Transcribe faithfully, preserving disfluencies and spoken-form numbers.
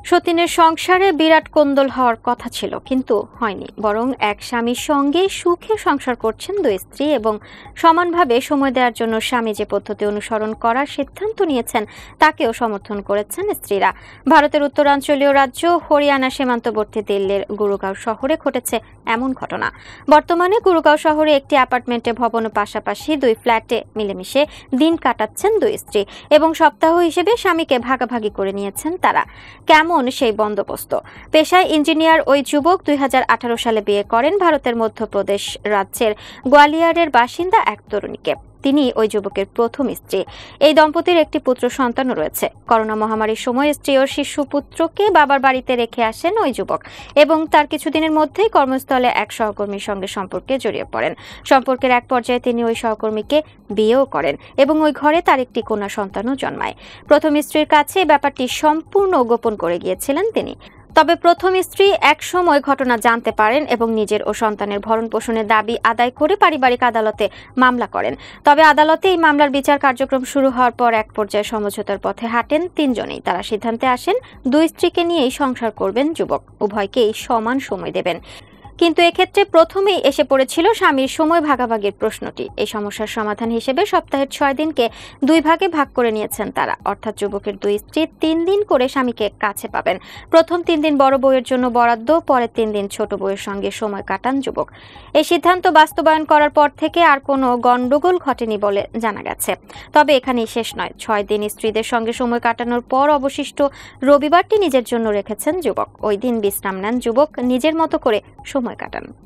সতীনের সংসারে বিরাট কোন্দল হওয়ার কথা ছিল, কিন্তু হয়নি। বরং এক স্বামীর সঙ্গে সুখে সংসার করছেন দুই স্ত্রী এবং সমানভাবে সময় দেওয়ার জন্য স্বামী যে পদ্ধতি অনুসরণ করার সিদ্ধান্ত নিয়েছেন তাকেও সমর্থন করেছেন স্ত্রীরা। ভারতের উত্তরাঞ্চলীয় রাজ্য হরিয়ানা সীমান্তবর্তী দিল্লির গুরুগাঁও শহরে ঘটেছে এমন ঘটনা। বর্তমানে গুরুগাঁও শহরে একটি অ্যাপার্টমেন্টে ভবনের পাশাপাশি দুই ফ্ল্যাটে মিলেমিশে দিন কাটাচ্ছেন দুই স্ত্রী এবং সপ্তাহ হিসেবে স্বামীকে ভাগাভাগি করে নিয়েছেন তারা। কেমন সেই বন্দোবস্ত? পেশায় ইঞ্জিনিয়ার ওই যুবক দুই হাজার আঠারো সালে বিয়ে করেন ভারতের মধ্যপ্রদেশ রাজ্যের গোয়ালিয়রের বাসিন্দা এক তরুণীকে। তিনি ওই যুবকের প্রথম স্ত্রী। এই দম্পতির একটি পুত্র সন্তানও রয়েছে। করোনা মহামারীর সময় স্ত্রী ও শিশু পুত্রকে বাবার বাড়িতে রেখে আসেন ওই যুবক এবং তার কিছুদিনের মধ্যেই কর্মস্থলে এক সহকর্মীর সঙ্গে সম্পর্কে জড়িয়ে পড়েন। সম্পর্কের এক পর্যায়ে তিনি ওই সহকর্মীকে বিয়েও করেন এবং ওই ঘরে তার একটি কন্যা সন্তানও জন্মায়। প্রথম স্ত্রীর কাছে ব্যাপারটি সম্পূর্ণ গোপন করে গিয়েছিলেন তিনি। তবে প্রথম স্ত্রী এক সময় ঘটনা জানতে পারেন এবং নিজের ও সন্তানের ভরণ পোষণের দাবি আদায় করে পারিবারিক আদালতে মামলা করেন। তবে আদালতে এই মামলার বিচার কার্যক্রম শুরু হওয়ার পর এক পর্যায়ে সমঝোতার পথে হাঁটেন তিনজনেই। তারা সিদ্ধান্তে আসেন দুই স্ত্রীকে নিয়েই সংসার করবেন যুবক, উভয়কেই সমান সময় দেবেন। কিন্তু এক্ষেত্রে প্রথমেই এসে পড়েছিল স্বামীর সময় ভাগাভাগির প্রশ্নটি। এই সমস্যার সমাধান হিসেবে সপ্তাহের ছয় দিনকে দুই ভাগে ভাগ করে নিয়েছেন তারা, অর্থাৎ যুবকের দুই স্ত্রী তিন দিন করে স্বামীকে কাছে পাবেন। প্রথম তিন দিন বড় বউয়ের জন্য বরাদ্দ, পরের তিন দিন ছোট বউয়ের সঙ্গে সময় কাটান যুবক। এই সিদ্ধান্ত বাস্তবায়ন করার পর থেকে আর কোনো গন্ডগোল ঘটেনি বলে জানা গেছে। তবে এখানেই শেষ নয়। ছয় দিন স্ত্রীদের সঙ্গে সময় কাটানোর পর অবশিষ্ট রবিবারটি নিজের জন্য রেখেছেন যুবক। ওই দিন বিশ্রাম নেন যুবক, নিজের মতো করে সময় কাটান।